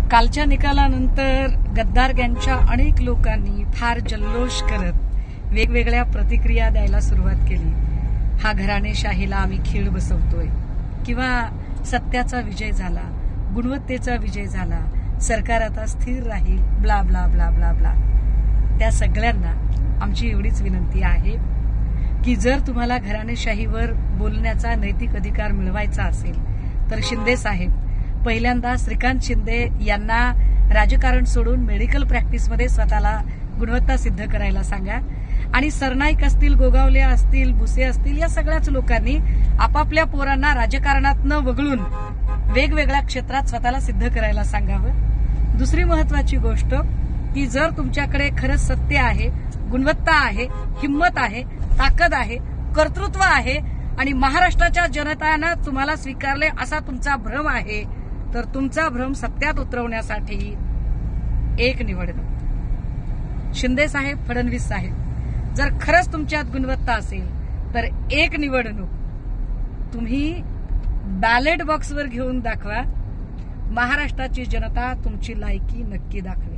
कालच्या निकालानंतर गद्दार गँगच्या अनेक लोकांनी फार जल्लोष करत वेगवेगळ्या प्रतिक्रिया द्यायला सुरुवात केली. हा घराणेशाहीला आम्ही खीळ बसवतोय किंवा सत्याचा विजय झाला, गुणवत्तेचा विजय झाला, सरकार आता स्थिर राहील, blah blah blah blah blah. त्या सगळ्यांना आमची एवढीच विनंती आहे की जर तुम्हाला घराणेशाहीवर बोलण्याचा नैतिक अधिकार मिळवायचा असेल तर शिंदे साहेब पहिल्यांदा श्रीकांत शिंदे यांना राजकारण सोडून मेडिकल प्रॅक्टिसमध्ये स्वतःला गुणवत्ता सिद्ध करायला सांगा. आणि सरनाईक असतील, गोगावले असतील, भुसे असतील, या सगळ्याच लोकांनी आपापल्या पोरांना राजकारणातनं वगळून वेगवेगळ्या क्षेत्रात स्वतःला सिद्ध करायला सांगावं. दुसरी महत्वाची गोष्ट की जर तुमच्याकडे खरंच सत्य आहे, गुणवत्ता आहे, हिंमत आहे, ताकद आहे, कर्तृत्व आहे आणि महाराष्ट्राच्या जनतानं तुम्हाला स्वीकारले असा तुमचा भ्रम आहे तर तुमचा भ्रम सत्यात उतरवण्यासाठी एक निवडणूक. शिंदे साहेब, फडणवीस साहेब, जर खरंच तुमच्यात गुणवत्ता असेल तर एक निवडणूक तुम्ही बॅलेट बॉक्सवर घेऊन दाखवा. महाराष्ट्राची जनता तुमची लायकी नक्की दाखवेल.